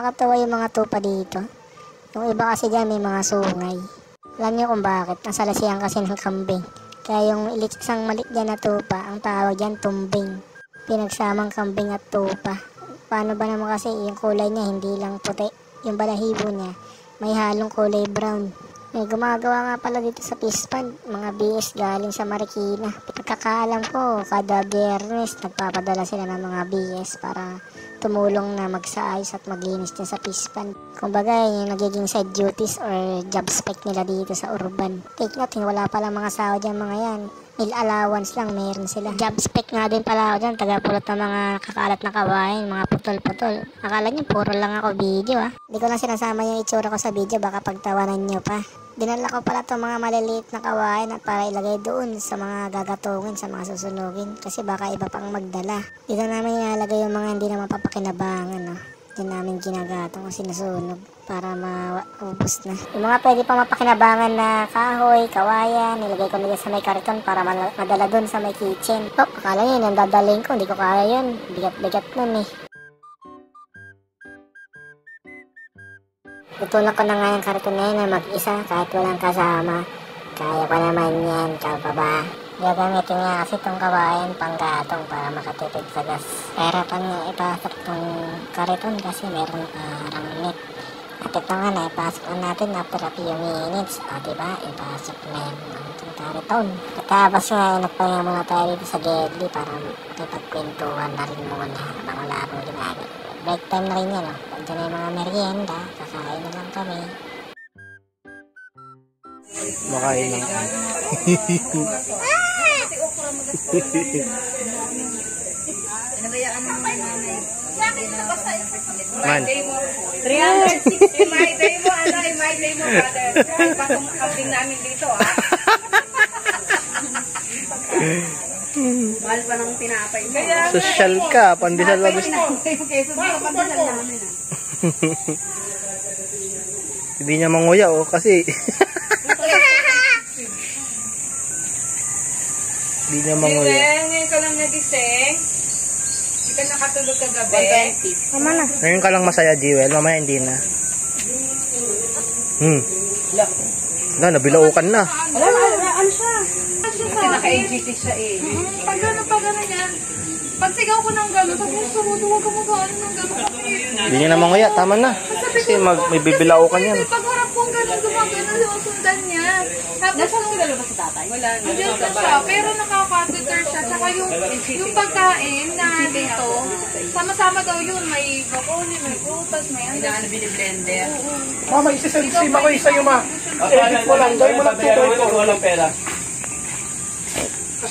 Nakakatawa yung mga tupa dito. Yung iba kasi dyan may mga sungay. Alam niyo kung bakit? Nasalasihan kasi ng kambing. Kaya yung isang maliit dyan na tupa, ang tawag dyan tumbing. Pinagsamang kambing at tupa. Paano ba naman kasi yung kulay niya hindi lang puti. Yung balahibo niya may halong kulay brown. May gumagawa nga pala dito sa fish pond, mga BS galing sa Marikina. Pagkakaalam ko, kada Biyernes nagpapadala sila ng mga BS para tumulong na magsaayos at maglinis din sa fish pond. Kumbaga, yung nagiging side duties or job spec nila dito sa urban. Take note, wala palang mga sahod dyan mga yan. Meal allowance lang meron sila. Job spec nga din pala ako dyan, tagapulot ng mga kakaalat na kawain, mga putol-putol. Akala nyo, puro lang ako video Hindi ko lang sinasama yung itsura ko sa video, baka pagtawanan nyo pa. Dinala ko pala itong mga maliliit na kawain at para ilagay doon sa mga gagatungin, sa mga susunugin. Kasi baka iba pang magdala. Dito namin ilalagay yung mga hindi na mapapakinabangan. Diyan namin ginagatong o sinusunog para maubos na. Yung mga pwede pa mapakinabangan na kahoy, kawayan, nilagay ko nila sa may karton para madala doon sa may kitchen. Akala nyo yun, ang dadalhin ko. Hindi ko kaya yun. Bigat-bigat nun Tutulak ko na nga yung karton na yun na mag-isa kahit walang kasama. Kaya pa naman yan, kaya pa ba? Gagamitin nga kasi itong kawain panggatong para makatipid sa gas. Harapan nga ipasok itong karton kasi meron parang net. At ito nga na ipasok na natin after a few minutes. O diba, ipasok na yung itong karton. Katapos nga, nagpahinga muna tayo dito sa Gedli para ipagkwentuhan na rin muna habang wala akong ginagawa. Break time na rin yan Pagka na yung mga merienda, kakain na lang kami. Makain lang kami. Man. 360 my day mo, my day mo, brother. Bakong outing namin dito, Mahal pa ng tinapay. Social ka, pandesal ba gusto? Pandesal namin, Hindi niya manguya, kasi hindi niya manguya. Ngayon ka lang nagising. Hindi ka nakatulog kagabi. 120. Tama na. Ngayon ka lang masaya, Jewel. Mamaya hindi na. Nabilaukan na. Ano siya? Kasi naka-AGT siya Pag gano'n yan. Pag sigaw ko ng gano'n, sabi ko, huwag ka mag-ano ng gano'n kasi. Hindi niya na manguya, tama na. Kasi may bibilaukan yan. Pag harap kong gano'n, gumagano yung sundan niya. Tapos nung ba si tatay? Wala. Nandiyan na siya, pero nakaka-tutor siya. Tsaka yung pagkain na dito, sama-sama daw yun. May bakoli, may prutas, may ano. Hindi na biniblender. Mama, isa-save ako sa'yo, ma. Edit mo lang, gawin mo lang tutor ko. Walang pera. Kasi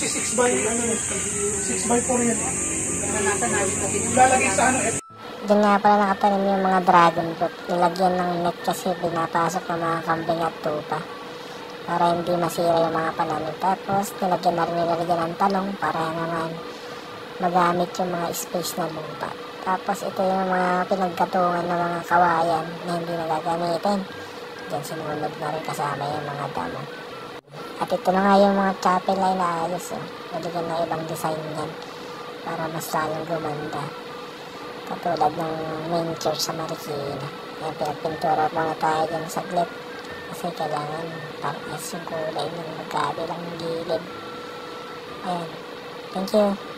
6x4 yan. Lalagay sa Diyan nga pala nakatanim yung mga dragon fruit. Nilagyan ng net kasi pinapasok ng mga kambing at tupa para hindi masira yung mga pananim. Tapos nilagyan na rin ng talong para naman magamit yung mga space na lupa. Tapos ito yung mga pinagkatungan ng mga kawayan na hindi nagagamitin. Diyan sinulog na rin kasama yung mga damo. At ito na nga yung mga chapel na inaayos. Nalagyan na ibang design yan para mas lalong gumanda. Katulad ng main church sa Marikina. Kaya pinagpintura muna tayo dyan saglit. Kasi kailangan parang yung kulay ng magkabilang gilid. Ayan. Thank you.